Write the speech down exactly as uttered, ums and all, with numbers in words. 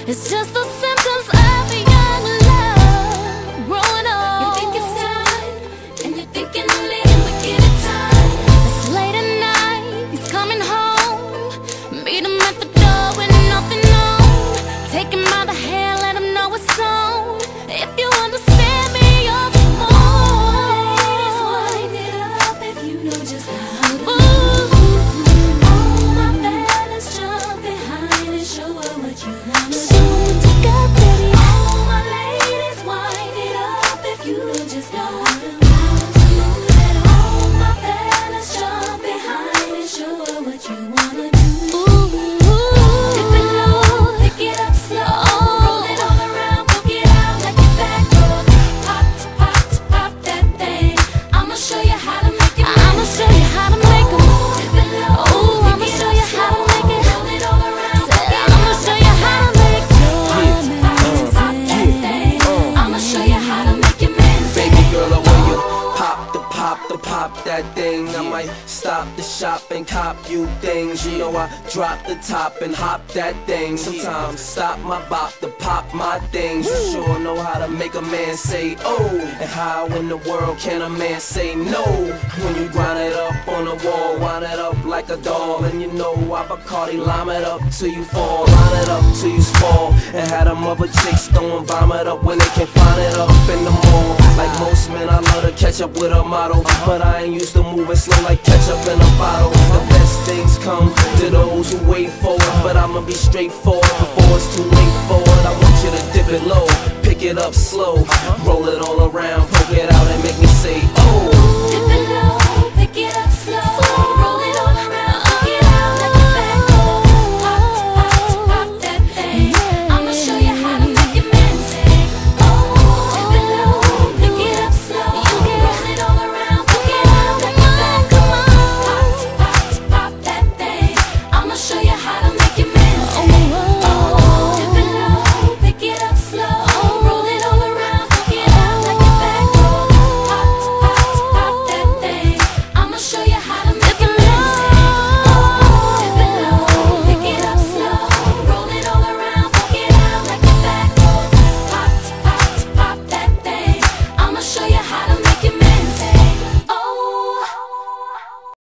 It's just the symptoms of a young love growing up. You think it's time, and you're thinking a little, but get it time. It's late at night, he's coming home. Meet him at the door with nothing on. Take him by the hair, let him know it's on. If you understand me, you're the moon. Ladies, wind it up if you know just how to move. All my fellas jump behind and show her what you wanna do. Show 'em what you got, baby. All my ladies, wind it up if you know just how to move. Let all my fellas jump behind and show her what you wanna do. Dip it low, pick it up slow. Roll it all around, poke it out like a back row. Pop to pop to pop that thing. I'ma show you how to make it. I'ma show you how to make 'em. Dip it low, ooh, I'ma show you how to make it. Roll it all around, poke it out. I'ma show you how to make it. Pop to pop that thing. I'ma show you how to make it, man. Baby girl, I want you pop the pop the pop that thing. I might stop the shop and cop you things. You know I drop the top and hop that thing. Sometimes stop my bop to pop my things. You sure know how to make a man say oh. And how in the world can a man say no? When you grind it up on the wall, wind it up like a doll. And you know I Bacardi lime it up till you fall, line it up till you fall. And had them other chicks throwing vomit up when they can't find it up in the mall. Like most men, I love to catch up with a model, but I ain't used to moving slow like ketchup in a bottle. The best things come to those who wait for it, but I'ma be straightforward before it's too late for it. I want you to dip it low, pick it up slow, roll it all around.